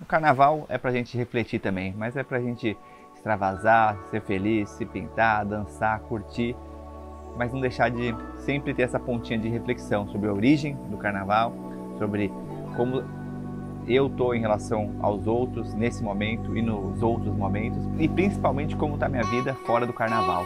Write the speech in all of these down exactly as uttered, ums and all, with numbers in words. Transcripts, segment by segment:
carnaval é pra gente refletir também, mas é pra gente extravasar, ser feliz, se pintar, dançar, curtir, mas não deixar de sempre ter essa pontinha de reflexão sobre a origem do carnaval, sobre como eu tô em relação aos outros nesse momento e nos outros momentos, e principalmente como tá minha vida fora do carnaval.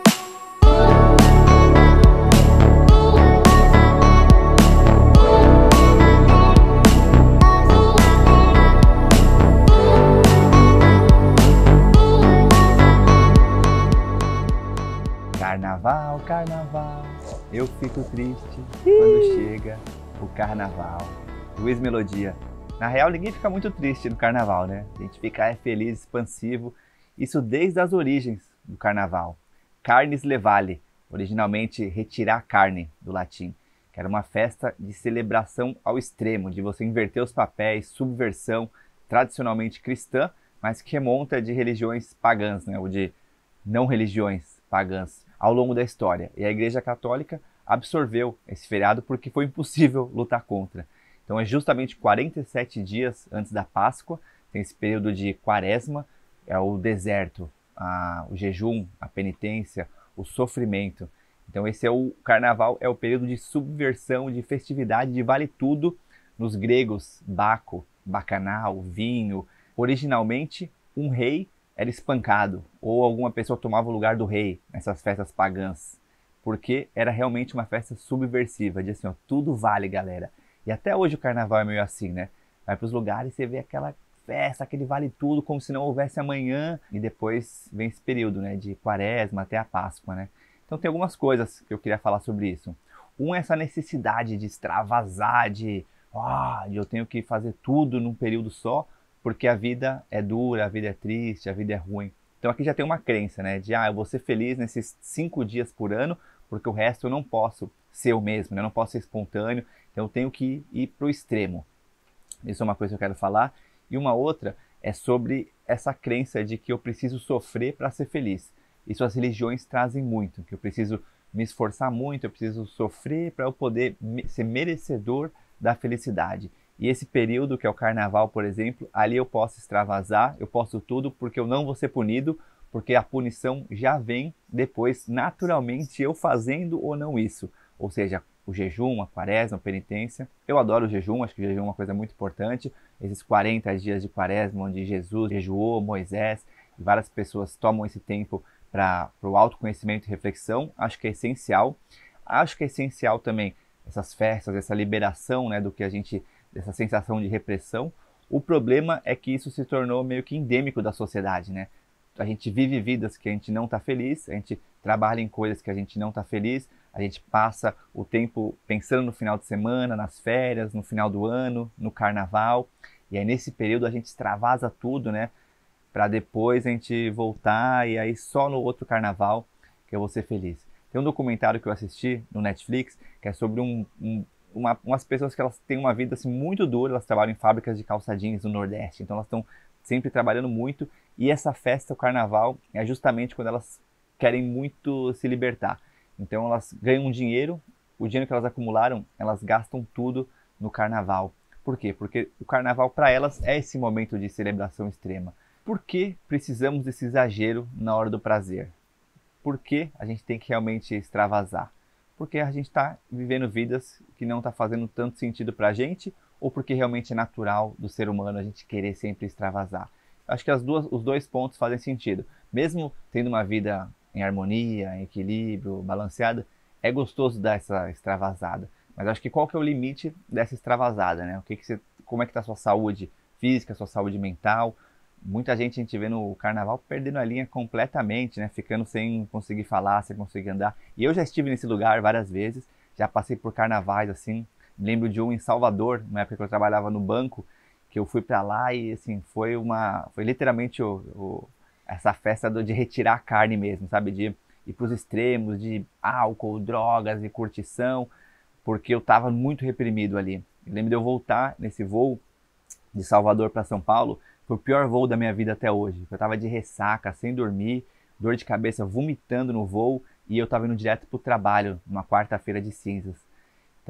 Carnaval, carnaval, eu fico triste quando chega o carnaval. Luiz Melodia. Na real, ninguém fica muito triste no carnaval, né? A gente fica é, feliz, expansivo. Isso desde as origens do carnaval. Carnes levale, originalmente retirar carne, do latim, que era uma festa de celebração ao extremo, de você inverter os papéis, subversão, tradicionalmente cristã, mas que remonta de religiões pagãs, né? Ou de não religiões pagãs, ao longo da história. E a Igreja Católica absorveu esse feriado porque foi impossível lutar contra. Então é justamente quarenta e sete dias antes da Páscoa, tem esse período de quaresma, é o deserto, a, o jejum, a penitência, o sofrimento. Então esse é o carnaval, é o período de subversão, de festividade, de vale tudo. Nos gregos, Baco, bacanal, vinho. Originalmente, um rei era espancado, ou alguma pessoa tomava o lugar do rei nessas festas pagãs, porque era realmente uma festa subversiva, de assim, ó, tudo vale, galera. E até hoje o carnaval é meio assim, né? Vai para os lugares e você vê aquela festa, aquele vale tudo, como se não houvesse amanhã, e depois vem esse período, né, de quaresma até a Páscoa, né? Então tem algumas coisas que eu queria falar sobre isso. Um é essa necessidade de extravasar, de, ah, de eu tenho que fazer tudo num período só, porque a vida é dura, a vida é triste, a vida é ruim. Então aqui já tem uma crença, né? De, ah, eu vou ser feliz nesses cinco dias por ano, porque o resto eu não posso ser eu mesmo, né? Eu não posso ser espontâneo, então eu tenho que ir para o extremo. Isso é uma coisa que eu quero falar. E uma outra é sobre essa crença de que eu preciso sofrer para ser feliz. Isso as religiões trazem muito, que eu preciso me esforçar muito, eu preciso sofrer para eu poder ser merecedor da felicidade. E esse período, que é o carnaval, por exemplo, ali eu posso extravasar, eu posso tudo, porque eu não vou ser punido, porque a punição já vem depois, naturalmente, eu fazendo ou não isso. Ou seja, o jejum, a quaresma, a penitência. Eu adoro o jejum, acho que o jejum é uma coisa muito importante. Esses quarenta dias de quaresma, onde Jesus jejuou, Moisés, e várias pessoas tomam esse tempo para o autoconhecimento e reflexão, acho que é essencial. Acho que é essencial também essas festas, essa liberação, né, do que a gente... dessa sensação de repressão. O problema é que isso se tornou meio que endêmico da sociedade, né? A gente vive vidas que a gente não está feliz, a gente trabalha em coisas que a gente não está feliz, a gente passa o tempo pensando no final de semana, nas férias, no final do ano, no carnaval, e aí nesse período a gente extravasa tudo, né? Para depois a gente voltar e aí só no outro carnaval que eu vou ser feliz. Tem um documentário que eu assisti no Netflix que é sobre um, um Uma, umas pessoas que elas têm uma vida assim, muito dura, elas trabalham em fábricas de calça jeans no Nordeste, então elas estão sempre trabalhando muito, e essa festa, o carnaval, é justamente quando elas querem muito se libertar. Então elas ganham dinheiro, o dinheiro que elas acumularam, elas gastam tudo no carnaval. Por quê? Porque o carnaval para elas é esse momento de celebração extrema. Por que precisamos desse exagero na hora do prazer? Por que a gente tem que realmente extravasar? Porque a gente está vivendo vidas que não está fazendo tanto sentido para a gente, ou porque realmente é natural do ser humano a gente querer sempre extravasar. Acho que as duas, os dois pontos fazem sentido. Mesmo tendo uma vida em harmonia, em equilíbrio, balanceada, é gostoso dar essa extravasada. Mas acho que qual que é o limite dessa extravasada, né? O que que você, como é que está a sua saúde física, a sua saúde mental? Muita gente a gente vê no carnaval perdendo a linha completamente, né? Ficando sem conseguir falar, sem conseguir andar. E eu já estive nesse lugar várias vezes, já passei por carnavais assim. Lembro de um em Salvador, na época que eu trabalhava no banco, que eu fui para lá e assim, foi uma, foi literalmente o, o, essa festa do, de retirar a carne mesmo, sabe? De ir para os extremos, de álcool, drogas e curtição, porque eu estava muito reprimido ali. Eu lembro de eu voltar nesse voo de Salvador para São Paulo. Foi o pior voo da minha vida até hoje. Eu tava de ressaca, sem dormir, dor de cabeça, vomitando no voo, e eu tava indo direto pro trabalho, numa quarta-feira de cinzas.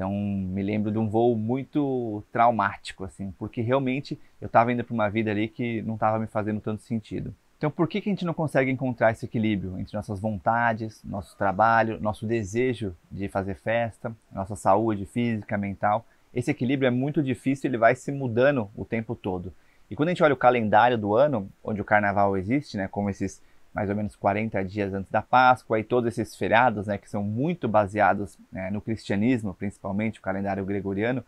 Então, me lembro de um voo muito traumático, assim, porque realmente eu estava indo para uma vida ali que não estava me fazendo tanto sentido. Então, por que que a gente não consegue encontrar esse equilíbrio entre nossas vontades, nosso trabalho, nosso desejo de fazer festa, nossa saúde física, mental? Esse equilíbrio é muito difícil, ele vai se mudando o tempo todo. E quando a gente olha o calendário do ano, onde o carnaval existe, né, como esses mais ou menos quarenta dias antes da Páscoa, e todos esses feriados, né, que são muito baseados, né, no cristianismo, principalmente o calendário gregoriano,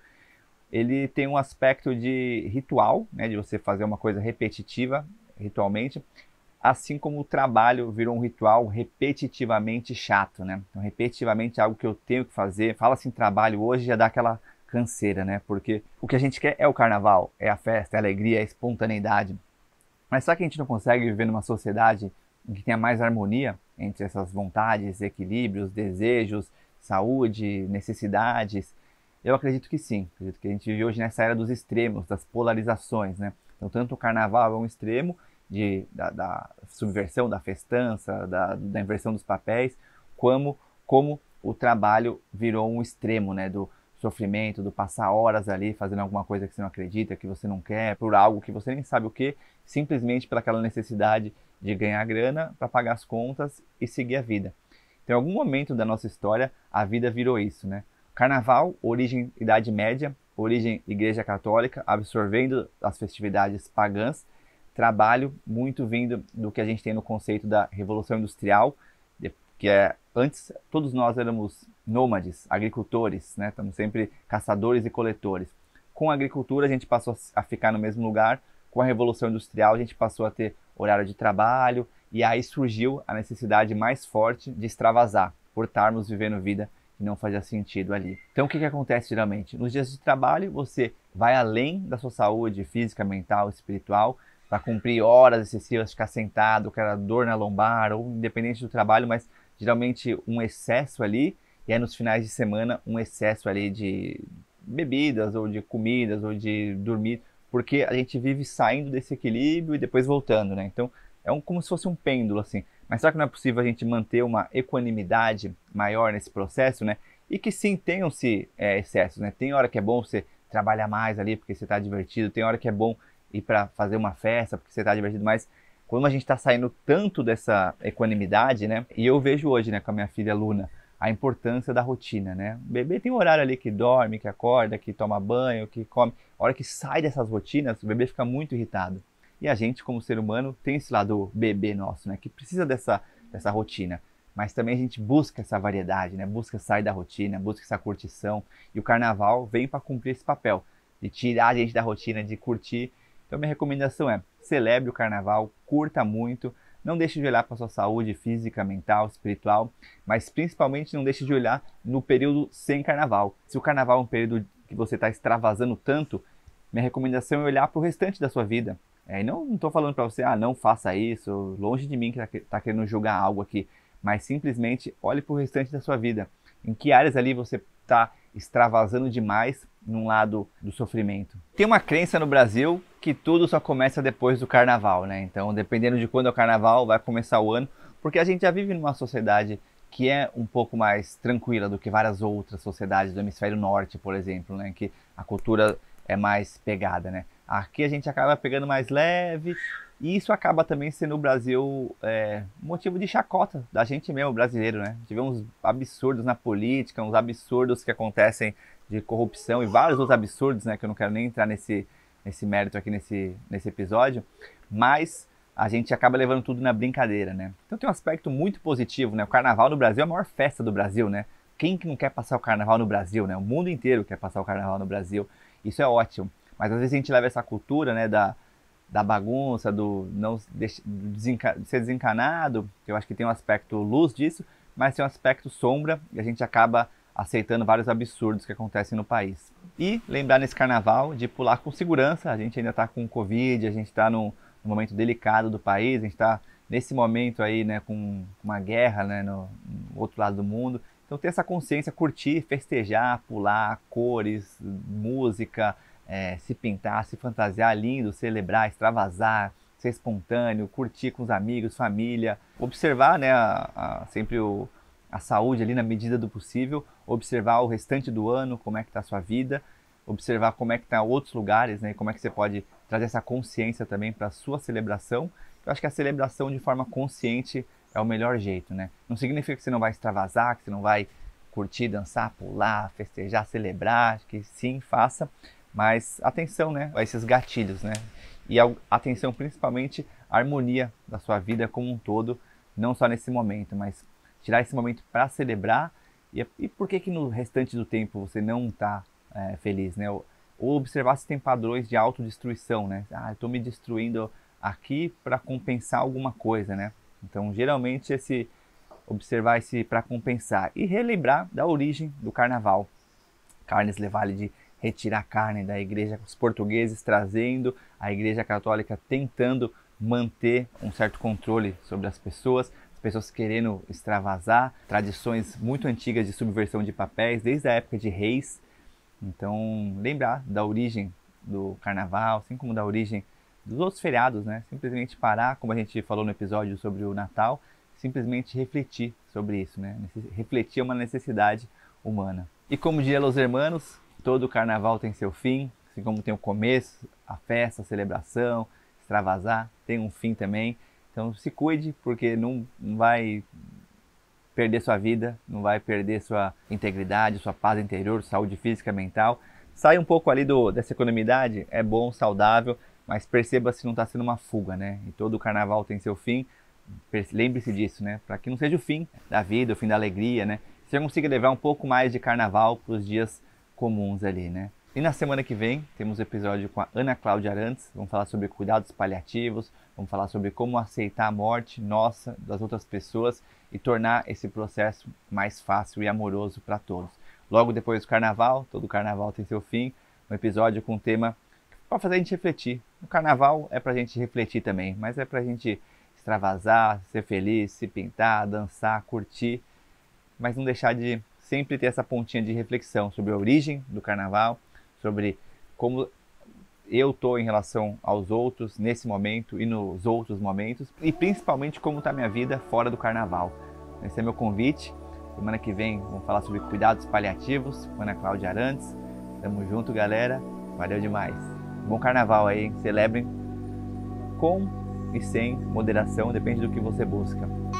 ele tem um aspecto de ritual, né, de você fazer uma coisa repetitiva, ritualmente, assim como o trabalho virou um ritual repetitivamente chato, né? Então, repetitivamente é algo que eu tenho que fazer. Fala assim, trabalho hoje já dá aquela canseira, né? Porque o que a gente quer é o carnaval, é a festa, é a alegria, é a espontaneidade. Mas será que a gente não consegue viver numa sociedade em que tenha mais harmonia entre essas vontades, equilíbrios, desejos, saúde, necessidades? Eu acredito que sim. Acredito que a gente vive hoje nessa era dos extremos, das polarizações, né? Então, tanto o carnaval é um extremo de, da, da subversão, da festança, da, da inversão dos papéis, como, como o trabalho virou um extremo, né? Do sofrimento, do passar horas ali fazendo alguma coisa que você não acredita, que você não quer, por algo que você nem sabe o que, simplesmente pelaquela necessidade de ganhar grana para pagar as contas e seguir a vida. Então, em algum momento da nossa história, a vida virou isso, né? Carnaval, origem Idade Média, origem Igreja Católica, absorvendo as festividades pagãs. Trabalho, muito vindo do que a gente tem no conceito da Revolução Industrial, que é, antes todos nós éramos nômades, agricultores, né? Estamos sempre caçadores e coletores. Com a agricultura a gente passou a ficar no mesmo lugar, com a Revolução Industrial a gente passou a ter horário de trabalho, e aí surgiu a necessidade mais forte de extravasar, por estarmos vivendo vida que não fazia sentido ali. Então o que, que acontece geralmente? Nos dias de trabalho você vai além da sua saúde física, mental, espiritual, para cumprir horas excessivas, ficar sentado, com aquela dor na lombar, ou independente do trabalho, mas geralmente um excesso ali, e aí nos finais de semana um excesso ali de bebidas, ou de comidas, ou de dormir, porque a gente vive saindo desse equilíbrio e depois voltando, né? Então é um, como se fosse um pêndulo, assim. Mas será que não é possível a gente manter uma equanimidade maior nesse processo, né? E que sim, tenham-se é, excessos, né? Tem hora que é bom você trabalhar mais ali porque você está divertido, tem hora que é bom ir para fazer uma festa porque você está divertido, mas quando a gente está saindo tanto dessa equanimidade, né? E eu vejo hoje, né, com a minha filha Luna, a importância da rotina, né? O bebê tem um horário ali que dorme, que acorda, que toma banho, que come. A hora que sai dessas rotinas, o bebê fica muito irritado. E a gente, como ser humano, tem esse lado bebê nosso, né? Que precisa dessa, dessa rotina. Mas também a gente busca essa variedade, né? Busca sair da rotina, busca essa curtição. E o carnaval vem para cumprir esse papel, de tirar a gente da rotina, de curtir. Então minha recomendação é, celebre o carnaval, curta muito, não deixe de olhar para a sua saúde física, mental, espiritual, mas principalmente não deixe de olhar no período sem carnaval. Se o carnaval é um período que você está extravasando tanto, minha recomendação é olhar para o restante da sua vida. É, e não estou falando para você, ah, não faça isso, longe de mim que está tá querendo julgar algo aqui, mas simplesmente olhe para o restante da sua vida. Em que áreas ali você está extravasando demais num lado do sofrimento. Tem uma crença no Brasil que tudo só começa depois do carnaval, né? Então, dependendo de quando é o carnaval, vai começar o ano, porque a gente já vive numa sociedade que é um pouco mais tranquila do que várias outras sociedades do hemisfério norte, por exemplo, né? Que a cultura é mais pegada, né? Aqui a gente acaba pegando mais leve, e isso acaba também sendo o Brasil é, motivo de chacota da gente mesmo, brasileiro, né? Tivemos uns absurdos na política, uns absurdos que acontecem de corrupção e vários outros absurdos, né? Que eu não quero nem entrar nesse, nesse mérito aqui nesse, nesse episódio, mas a gente acaba levando tudo na brincadeira, né? Então tem um aspecto muito positivo, né? O carnaval no Brasil é a maior festa do Brasil, né? Quem que não quer passar o carnaval no Brasil, né? O mundo inteiro quer passar o carnaval no Brasil. Isso é ótimo. Mas às vezes a gente leva essa cultura, né, da, da bagunça, do não desenca, de ser desencanado, que eu acho que tem um aspecto luz disso, mas tem um aspecto sombra, e a gente acaba aceitando vários absurdos que acontecem no país. E lembrar nesse carnaval de pular com segurança, a gente ainda está com Covid, a gente está num, num momento delicado do país, a gente está nesse momento aí, né, com uma guerra, né, no, no outro lado do mundo. Então ter essa consciência, curtir, festejar, pular, cores, música, é, se pintar, se fantasiar, lindo, celebrar, extravasar, ser espontâneo, curtir com os amigos, família, observar, né, a, a, sempre o, a saúde ali na medida do possível, observar o restante do ano, como é que está a sua vida, observar como é que está outros lugares, né? Como é que você pode trazer essa consciência também para a sua celebração. Eu acho que a celebração de forma consciente é o melhor jeito, né? Não significa que você não vai extravasar, que você não vai curtir, dançar, pular, festejar, celebrar, que sim, faça, mas atenção, né, a esses gatilhos, né? E a atenção principalmente à harmonia da sua vida como um todo, não só nesse momento, mas tirar esse momento para celebrar. E, e por que que no restante do tempo você não está é, feliz, né? Ou, ou observar se tem padrões de autodestruição, né? Ah, eu estou me destruindo aqui para compensar alguma coisa, né? Então, geralmente, esse observar esse para compensar e relembrar da origem do carnaval. Carnes Levale de retirar carne da igreja, os portugueses trazendo, a igreja católica tentando manter um certo controle sobre as pessoas, as pessoas querendo extravasar, tradições muito antigas de subversão de papéis, desde a época de reis. Então, lembrar da origem do carnaval, assim como da origem dos outros feriados, né? Simplesmente parar, como a gente falou no episódio sobre o Natal, simplesmente refletir sobre isso, né? Refletir é uma necessidade humana. E como diria Los Hermanos, todo carnaval tem seu fim, assim como tem o começo, a festa, a celebração, extravasar, tem um fim também. Então se cuide, porque não vai perder sua vida, não vai perder sua integridade, sua paz interior, saúde física e mental. Sai um pouco ali do, dessa economidade, é bom, saudável, mas perceba se não está sendo uma fuga, né? E todo carnaval tem seu fim. Lembre-se disso, né? Para que não seja o fim da vida, o fim da alegria, né? Você consiga levar um pouco mais de carnaval para os dias comuns ali, né? E na semana que vem temos um episódio com a Ana Cláudia Arantes. Vamos falar sobre cuidados paliativos, vamos falar sobre como aceitar a morte nossa, das outras pessoas e tornar esse processo mais fácil e amoroso para todos. Logo depois do carnaval, todo carnaval tem seu fim, um episódio com um tema para fazer a gente refletir. O carnaval é para a gente refletir também, mas é para a gente extravasar, ser feliz, se pintar, dançar, curtir, mas não deixar de sempre ter essa pontinha de reflexão sobre a origem do carnaval, sobre como eu estou em relação aos outros nesse momento e nos outros momentos, e principalmente como está minha vida fora do carnaval. Esse é meu convite. Semana que vem vamos falar sobre cuidados paliativos com Ana Cláudia Arantes. Tamo junto, galera. Valeu demais. Bom carnaval aí, hein? Celebrem com e sem moderação, depende do que você busca.